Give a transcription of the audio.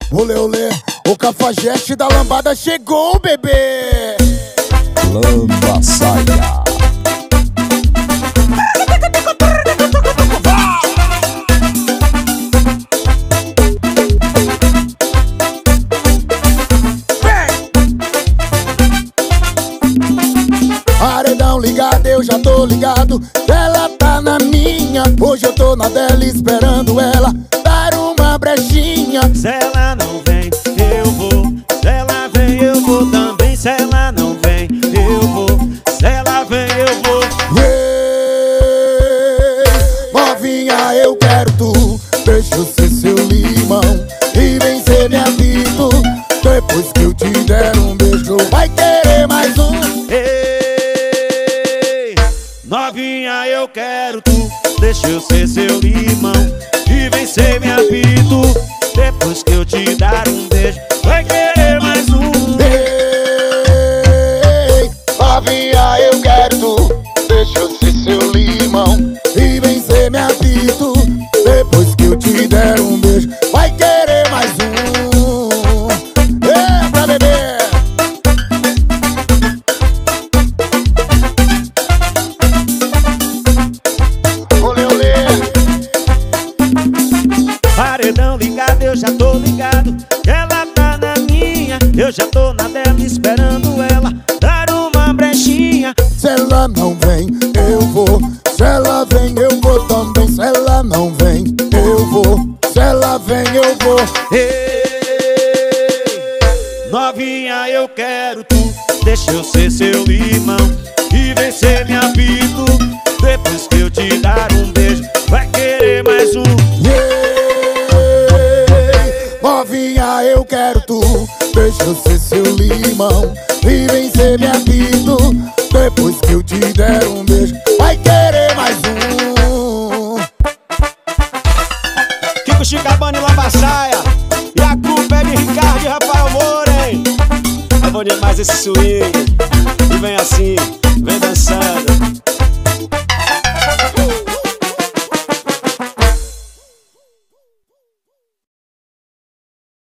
Olê, olê, o cafajeste da lambada chegou, bebê. Lamba saia. Paredão ligado, eu já tô ligado. Ela tá na minha, hoje eu tô na dela esperando ela dar uma brechinha. Se ela não vem, eu vou. Se ela vem, eu vou também. Se ela não vem, eu vou. Se ela vem, eu vou. Ei, novinha, eu quero tu. Deixa eu ser seu limão e vem ser minha vida. Depois que eu te der um beijo, vai querer mais um. Ei, novinha, eu quero tu. Deixa eu ser seu limão e vem ser minha vida. Depois que eu te dar um beijo, vai querer mais um. Ei, novinha, eu quero tu. Deixa eu ser seu limão e vem ser minha vida. Depois que eu te der um beijo, vai querer mais um. Eita, bebê! Olê, olê. Paredão ligado, eu já tô ligado. Ela tá na minha, eu já tô na dela esperando ela dar uma brechinha. Se ela não vem, eu vou. Se ela vem, eu vou também. Se ela não vem, eu vou. Se ela vem, eu vou. Ei, novinha, eu quero tu. Deixa eu ser seu limão e vem ser minha vida. Depois que eu te dar um beijo, vai querer mais um. Ei, novinha, eu quero tu. Deixa eu ser seu limão e vem ser minha vida. Depois que eu te der um beijo, vai querer mais um. Kiko Chicabani, Lamba Saia. E a culpa é de Ricardo e Rafael Moura, hein? É bom demais esse swing. E vem assim, vem dançando.